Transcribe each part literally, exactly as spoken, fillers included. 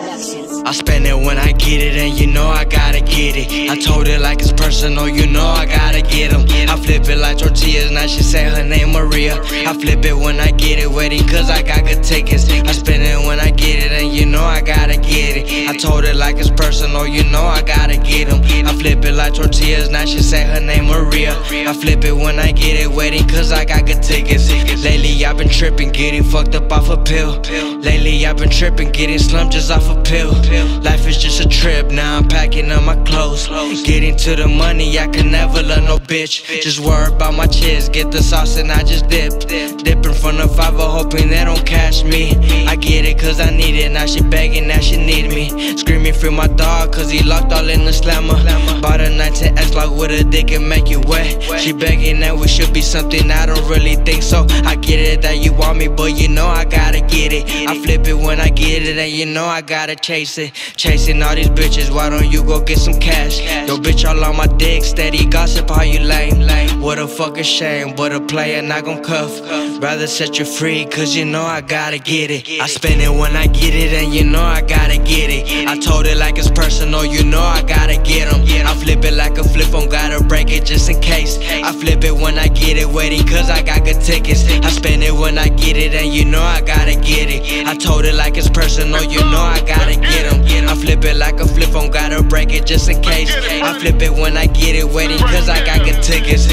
I spend it when I get it, and you know I gotta get it. I told it like it's personal, you know I gotta get them. I flip it like tortillas, now she say her name Maria. I flip it when I get it, waiting cause I got good tickets. I spend it when I get it, and you know I gotta get it. I told it like it's personal, you know I gotta get them. I flip it like tortillas, now she say her name Maria. I flip it when I get it, waiting cause I got good tickets. Lately I've been tripping, getting fucked up off a pill. Lately I've been tripping, getting slumped just off a pill. Life is just a trip, now I'm packing up my clothes. Getting to the money, I can never love no bitch. Just worry about my chips, get the sauce and I just dip. Dipping from the fiver, hoping they don't catch me. I get it cause I need it, now she begging, now she need me. Screaming for my dog cause he locked all in the slammer. Bought a nineteen X lock with a dick and make you wet. She begging that we should be something, I don't really think so. I get it that you want me, but you know I gotta get it. I flip it when I get it, and you know I gotta chase it. Chasing all these bitches, why don't you go get some cash? Yo bitch all on my dick, steady gossip how you lame. What a fucking shame, but a player not gon' cuff. Rather set you free, cause you know I gotta get it. I spend it when I get it, and you know I gotta get it. I told it like it's personal, you know I gotta get them. I flip it like a flip phone, gotta break it just in case. I flip it when I get it, waiting cause I got good tickets. I spend it when I get it, and you know I gotta get it. I told it like it's personal, you know I gotta get them. I flip it like a flip phone, gotta break it just in case. I flip it when I get it, waiting cause I got good tickets.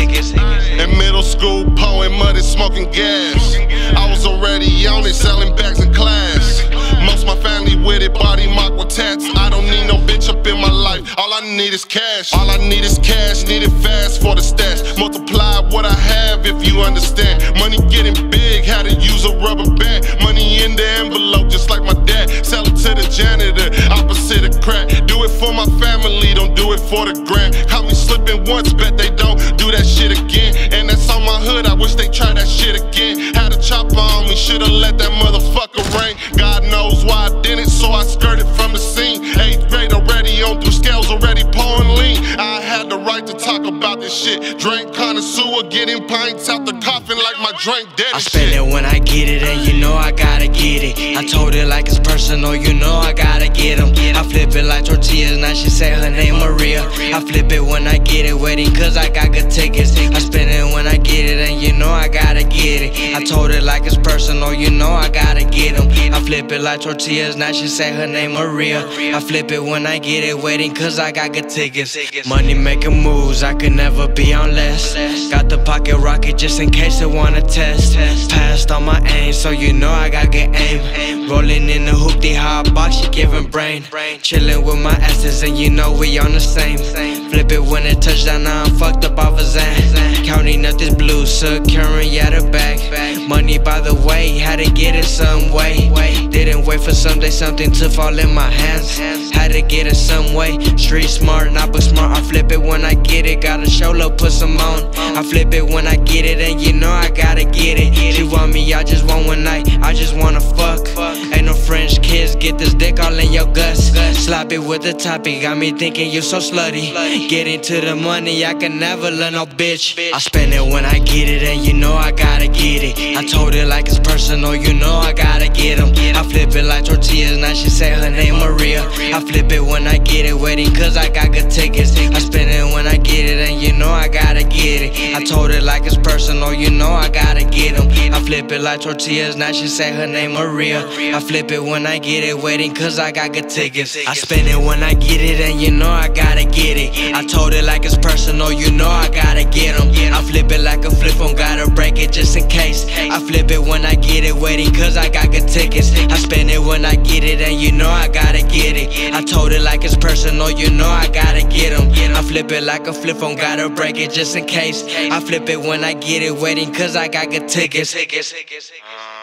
In middle school, pouring mud and smoking gas. I was already on it, selling bags in class. Most my family with it, body mark with tats. I don't need no bitch up in my life, all I need is cash. All I need is cash, need it fast for the stash. Multiply what I have if you understand. Money getting big, how to use a rubber band. Money in the envelope just like my dad. Sell it to the janitor, opposite of crack. Do it for my family, don't do it for the grand. Caught me slipping once, bet they don't do that shit again. And that's on my hood, I wish they try that shit again. Had a chopper on me, should've let that motherfucker rain. God knows why I didn't, so I skirted from the scene. Eighth grade already on through scales, already pouring lean. I had the right to talk about this shit. Drink connoisseur, getting pints out the coffin like my drink dead I as spend shit. it when I get it, and you know I gotta get it. I told it like it's personal, you know I gotta get them. I flip it like tortillas, now she say her name Maria. I flip it when I get it, waiting cause I got good tickets. I spend it when I get it, and you know I gotta get it. I told it like it's personal, you know I gotta get them. I flip it like tortillas, now she say her name Maria. I flip it when I get it, waiting cause I got good tickets. Money making moves, I could never be on less. Got the pocket rocket just in case they wanna test. Passed on my aim, so you know I got good aim. Rolling in the hoopty hot box, she giving brain. Chilling with my asses, and you know we on the same. Flip it when it touchdown, now I'm fucked up off a Zan. Counting up this blue, securing out the bag. Money by the way, had to get it some way. Didn't wait for someday something to fall in my hands. Had to get it some way. Street smart, not book smart. I flip it when I get it, gotta show love, put some on. I flip it when I get it, and you know I gotta get it. She want me, I just want one night, I just wanna fuck. Ain't no French kiss, get this dick all in your guts. Slap it with the topic, got me thinking you so slutty. Getting to the money, I can never love no bitch. I spend it when I get it, and you know I gotta get it. I told it like it's personal, you know I gotta get them. I flip it like tortillas, now she say her name Maria. I flip it when I get it, waiting cause I got good tickets. I spend it when I get it, and you know I gotta get it. I told it like it's personal, you know I gotta get them. I flip it like tortillas, now she say her name Maria. I flip it when I get it, waiting cause I got good tickets. I spend it when I get it, and you know I gotta get it. I told it like it's personal, you know I gotta get them. I flip it like a flip phone, gotta break it just in case. I flip it when I get it, waiting cause I got good tickets. I spend it when I get it, and you know I gotta get it. I told it like it's personal, you know I gotta get them. I flip it like a flip phone, gotta break it just in case. I flip it when I get it, waiting cause I got good tickets.